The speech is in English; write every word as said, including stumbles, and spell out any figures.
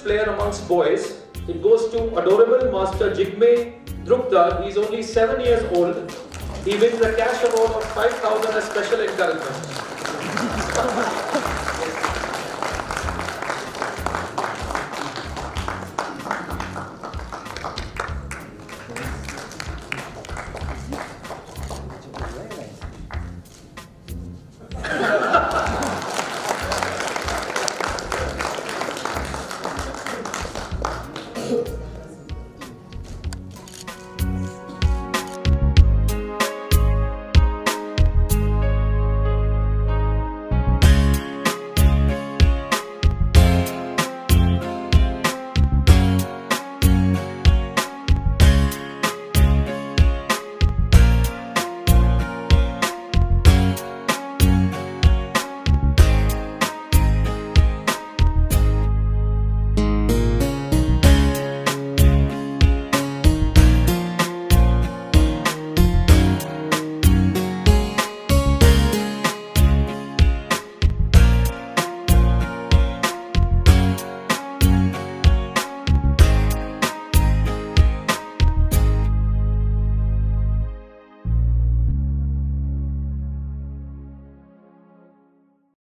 player amongst boys. It goes to adorable Master Jigme Drupta. He is only seven years old. He wins a cash award of five thousand as special encouragement.